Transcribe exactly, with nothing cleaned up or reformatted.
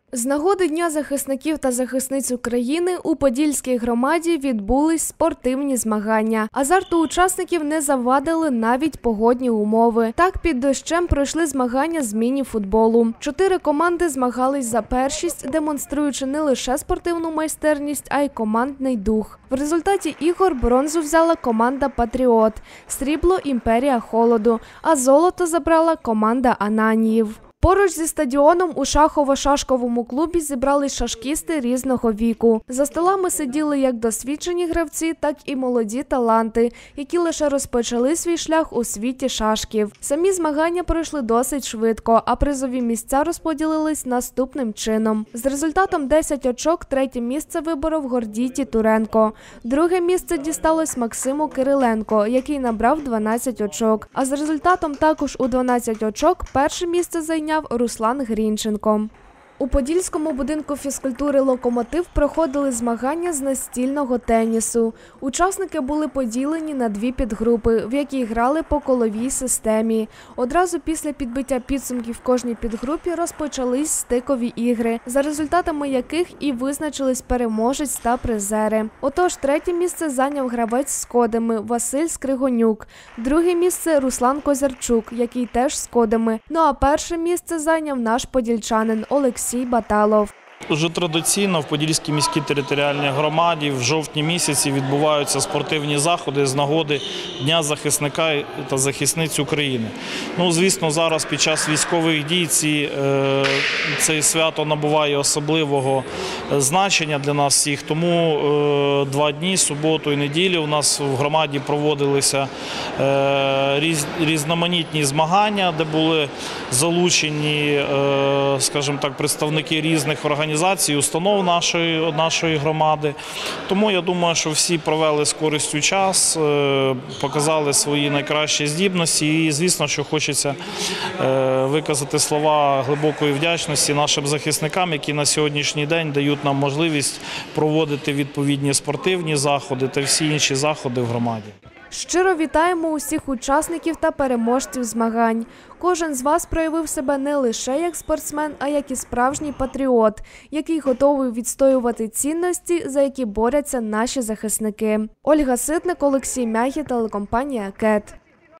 З нагоди Дня захисників та захисниць України у Подільській громаді відбулись спортивні змагання. Азарту учасників не завадили навіть погодні умови. Так, під дощем пройшли змагання з міні-футболу. Чотири команди змагались за першість, демонструючи не лише спортивну майстерність, а й командний дух. В результаті ігор бронзу взяла команда «Патріот», срібло – «Імперія холоду», а золото забрала команда «Ананіїв». Поруч зі стадіоном у шахово-шашковому клубі зібрались шашкісти різного віку. За столами сиділи як досвідчені гравці, так і молоді таланти, які лише розпочали свій шлях у світі шашків. Самі змагання пройшли досить швидко, а призові місця розподілились наступним чином. З результатом десять очок третє місце виборов Гордій Тітуренко. Друге місце дісталось Максиму Кириленко, який набрав дванадцять очок. А з результатом також у дванадцять очок перше місце зайняв Руслан Грінченко. У Подільському будинку фізкультури «Локомотив» проходили змагання з настільного тенісу. Учасники були поділені на дві підгрупи, в якій грали по коловій системі. Одразу після підбиття підсумків в кожній підгрупі розпочались стикові ігри, за результатами яких і визначились переможець та призери. Отож, третє місце зайняв гравець з кодами Василь Скригонюк, друге місце – Руслан Козярчук, який теж з кодами. Ну а перше місце зайняв наш подільчанин Олексій Баталов. Уже традиційно в Подільській міській територіальній громаді в жовтні місяці відбуваються спортивні заходи з нагоди Дня захисника та захисниць України. Ну, звісно, зараз під час військових дій ці, е, це свято набуває особливого значення для нас всіх. Тому е, два дні, суботу і неділю, у нас в громаді проводилися е, різ, різноманітні змагання, де були залучені, е, скажімо так, представники різних організацій, організацій, установ нашої, нашої громади. Тому я думаю, що всі провели з користю час, показали свої найкращі здібності і, звісно, що хочеться виказати слова глибокої вдячності нашим захисникам, які на сьогоднішній день дають нам можливість проводити відповідні спортивні заходи та всі інші заходи в громаді. Щиро вітаємо усіх учасників та переможців змагань. Кожен з вас проявив себе не лише як спортсмен, а як і справжній патріот, який готовий відстоювати цінності, за які борються наші захисники. Ольга Ситник, Олексій Мягі, телекомпанія «Кет».